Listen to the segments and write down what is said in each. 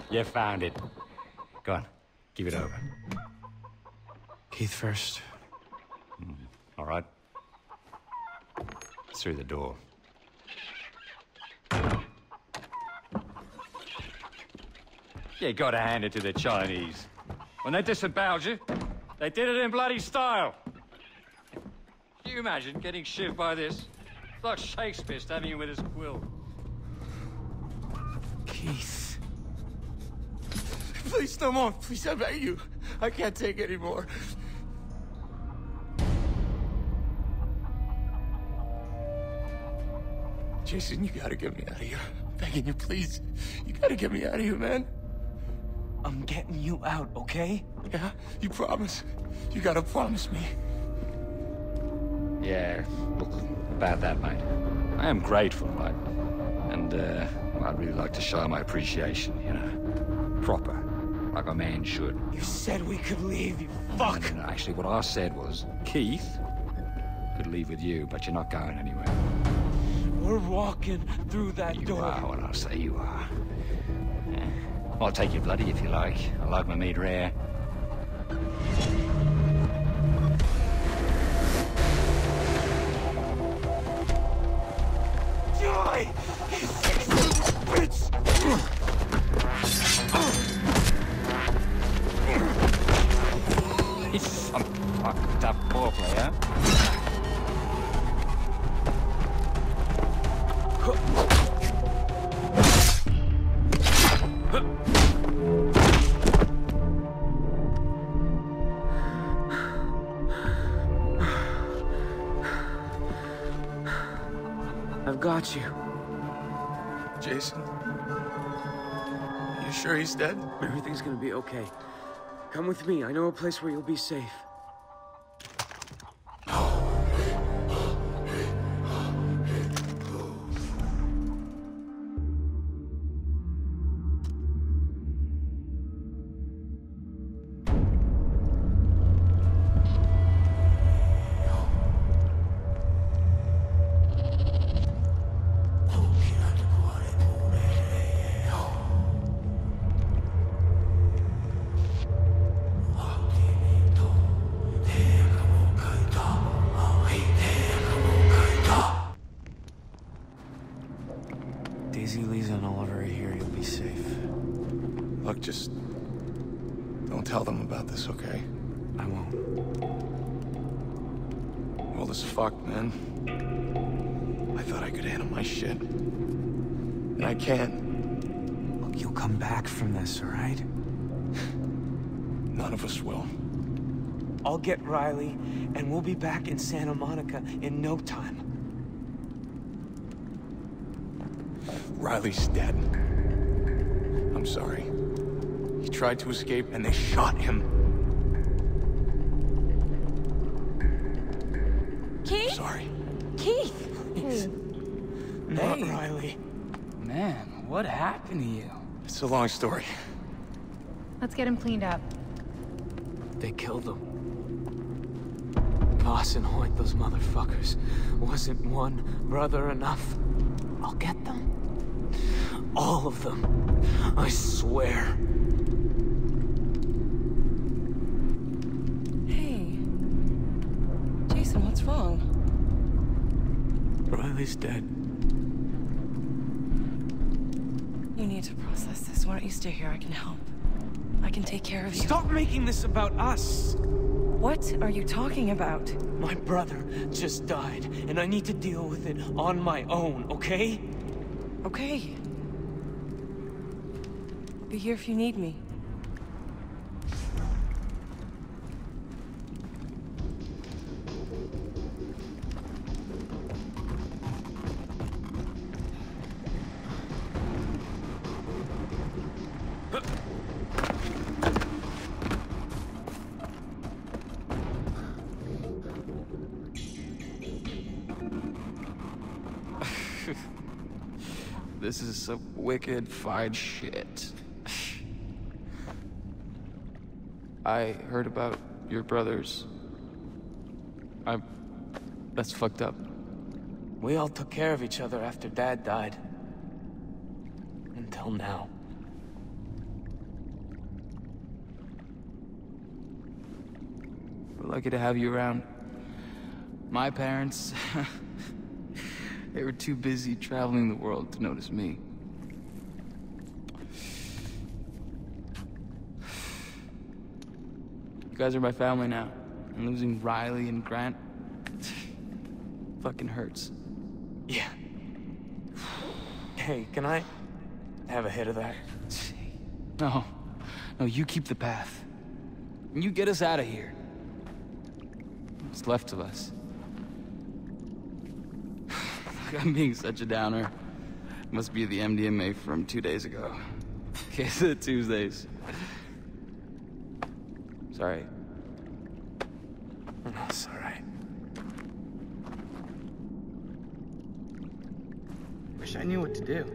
You found it. Go on, give it over. Keith first. All right. Through the door. You gotta hand it to the Chinese. When they disemboweled you, they did it in bloody style. Can you imagine getting shivved by this? It's like Shakespeare stabbing you with his quill. Keith. Please, no more. Please, I beg you. I can't take any more. Jason, you gotta get me out of here. I'm begging you, please. You gotta get me out of here, man. I'm getting you out, okay? Yeah? You promise? You gotta promise me. Yeah, look, about that, mate. I am grateful, right? And, well, I'd really like to show my appreciation, you know. Proper. Like a man should. You said we could leave, you fuck! No, actually, what I said was, Keith could leave with you, but you're not going anywhere. We're walking through that door. You are what I say you are. Yeah. I'll take your bloody if you like. I like my meat rare. Die! You sick bitch! He's some fucking tough ball player. I've got you. Jason? You sure he's dead? Everything's gonna be okay. Come with me. I know a place where you'll be safe. Daisy, Lisa, and Oliver are here. You'll be safe. Look, just... don't tell them about this, okay? I won't. World is fucked, man. I thought I could handle my shit. And I can't. Look, you'll come back from this, all right? None of us will. I'll get Riley, and we'll be back in Santa Monica in no time. Riley's dead. I'm sorry. He tried to escape, and they shot him. Keith? Sorry. Keith! Please. Not Hey. Riley. Man, what happened to you? It's a long story. Let's get him cleaned up. They killed him. Voss and Hoyt, those motherfuckers. Wasn't one brother enough? I'll get them. All of them. I swear. Hey. Jason, what's wrong? Riley's dead. You need to process this. Why don't you stay here? I can help. I can take care of you. Stop making this about us! What are you talking about? My brother just died, and I need to deal with it on my own, okay? Okay. I'll be here if you need me. This is some wicked fried shit. I heard about your brothers. That's fucked up. We all took care of each other after Dad died. Until now. lucky to have you around. My parents, they were too busy traveling the world to notice me. You guys are my family now, and losing Riley and Grant fucking hurts. Yeah. Hey, can I have a hit of that? No, you keep the path. And you get us out of here. What's left of us? I'm being such a downer. Must be the MDMA from 2 days ago. Case of Tuesdays. Sorry. It's all right. Wish I knew what to do.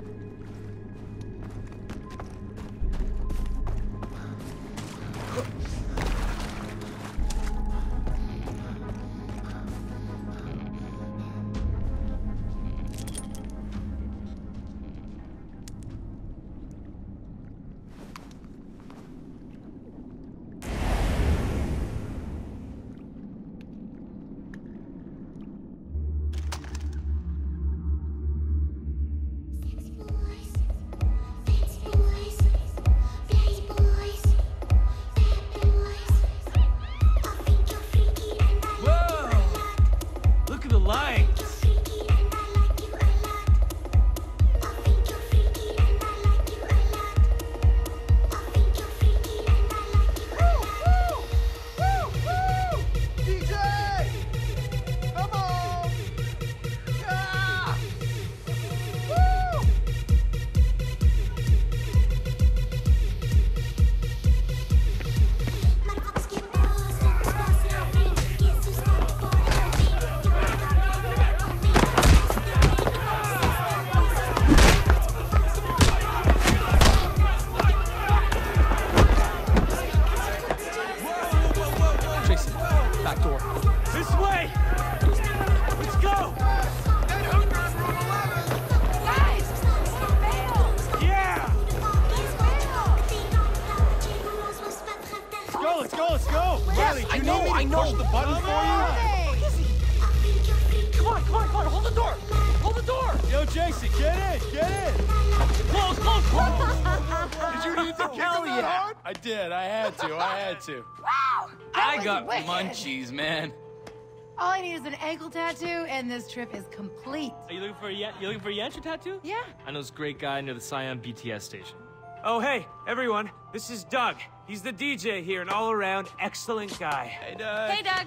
I got munchies, man. All I need is an ankle tattoo, and this trip is complete. Are you looking for a Yantra tattoo? Yeah. I know this great guy near the Scion BTS station. Oh, hey, everyone. This is Doug. He's the DJ here, an all-around excellent guy. Hey, Doug. Hey, Doug.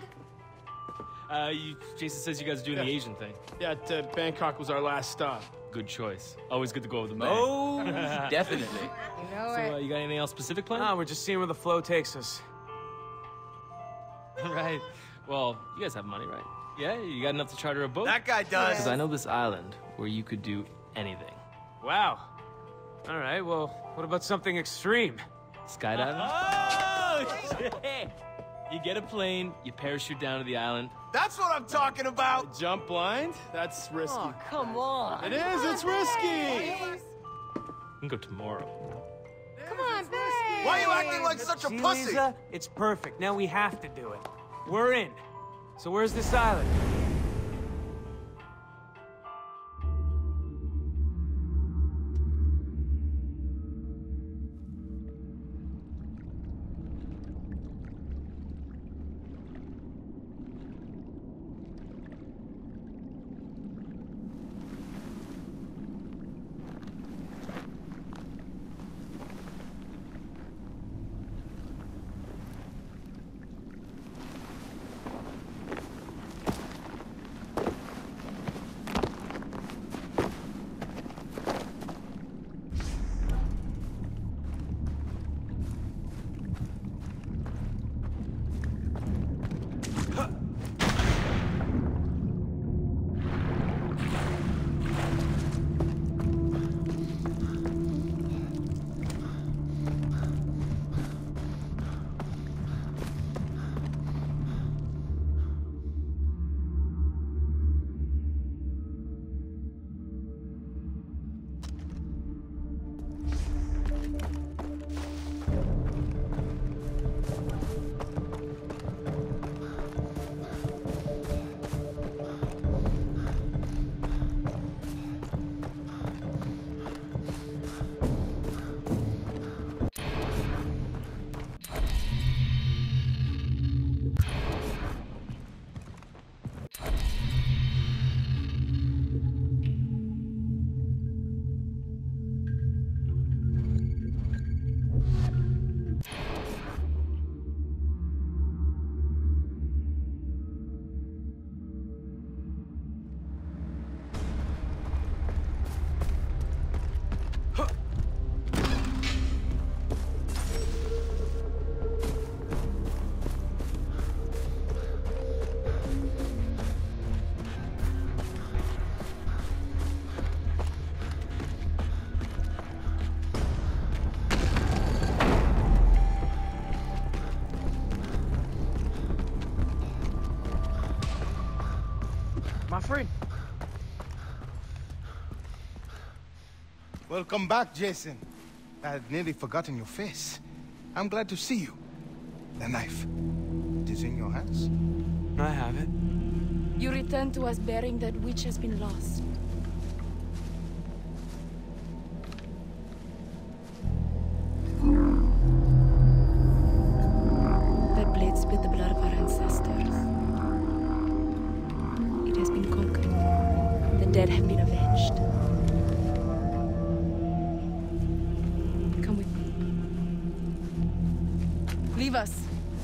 Jason says you guys are doing the Asian thing. Yeah, Bangkok was our last stop. Good choice. Always good to go with a man. Oh, definitely. You know So, you got anything else specific planned? No, we're just seeing where the flow takes us. Right. Well, you guys have money, right? Yeah, you got enough to charter a boat? That guy does. Because I know this island where you could do anything. Wow. All right, well, what about something extreme? Skydiving? Oh, shit! You get a plane, you parachute down to the island. That's what I'm talking about. Jump blind? That's risky. Oh, come on. It is. It's risky. We can go tomorrow. Come on, babe. Why are you acting like such a See, pussy? Lisa? It's perfect. Now we have to do it. We're in. So where's this island? My friend. Welcome back, Jason. I had nearly forgotten your face. I'm glad to see you. The knife. It is in your hands? I have it. You return to us bearing that which has been lost. That blade spilled the blood of our ancestors. It has been conquered. The dead have been avenged. Come with me. Leave us.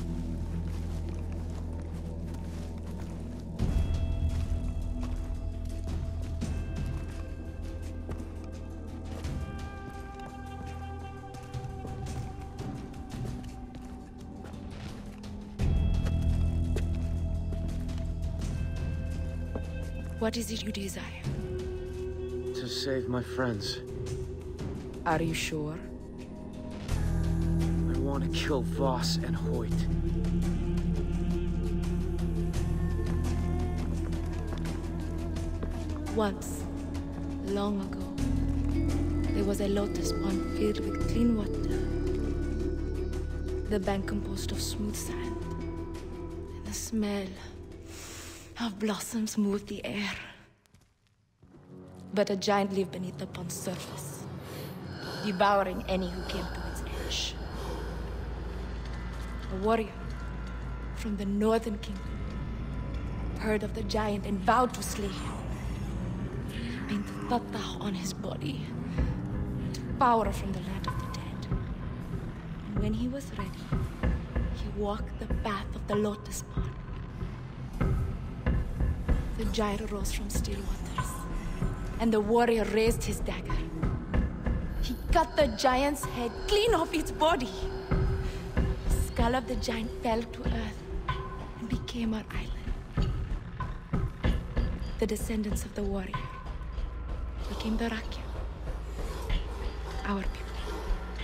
What is it you desire? To save my friends. Are you sure? I want to kill Voss and Hoyt. Once, long ago, there was a lotus pond filled with clean water. The bank composed of smooth sand. And the smell of blossoms moved the air. But a giant lived beneath the pond's surface, devouring any who came to its edge. A warrior from the northern kingdom heard of the giant and vowed to slay him. He painted Tata on his body, power from the land of the dead. And when he was ready, he walked the path of the lotus pond. The giant rose from still waters, and the warrior raised his dagger. He cut the giant's head clean off its body. The skull of the giant fell to earth and became our island. The descendants of the warrior became the Rakya, our people.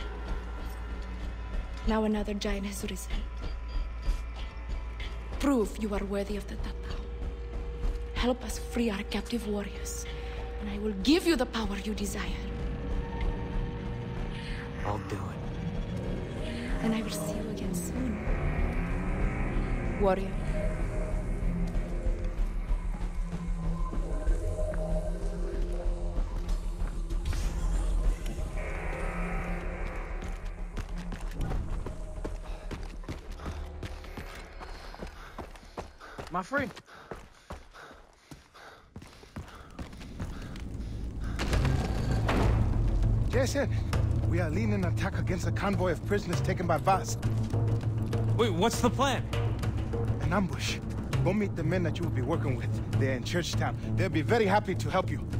Now another giant has risen. Prove you are worthy of the Tata. Help us free our captive warriors, and I will give you the power you desire. I'll do it. And I will see you again soon. Warrior. My friend. Jason, we are leading an attack against a convoy of prisoners taken by Vaz. Wait, what's the plan? An ambush. Go meet the men that you will be working with. They're in Churchtown. They'll be very happy to help you.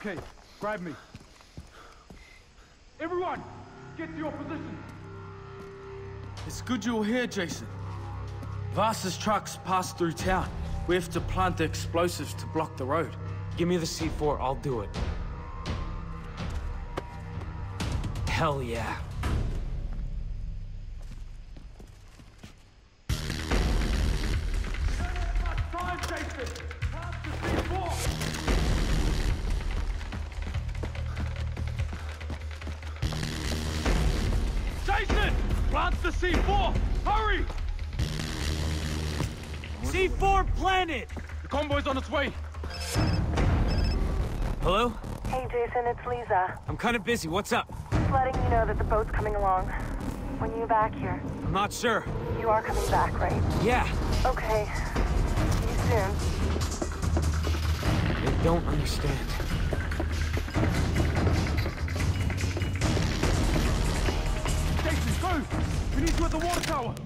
Okay, grab me. Everyone, get to your positions. It's good you're here, Jason. Vasa's trucks pass through town. We have to plant the explosives to block the road. Give me the C4, I'll do it. Hell yeah. Time, Jason! Plant the C4! Jason! Plant the C4! Hurry! C4 planted! The convoy's on its way. Hello? Hey, Jason, it's Lisa. I'm kind of busy, what's up? Just letting you know that the boat's coming along. When are you back here? I'm not sure. You are coming back, right? Yeah. Okay. See you soon. They don't understand. Jason, go! We need you at the water tower!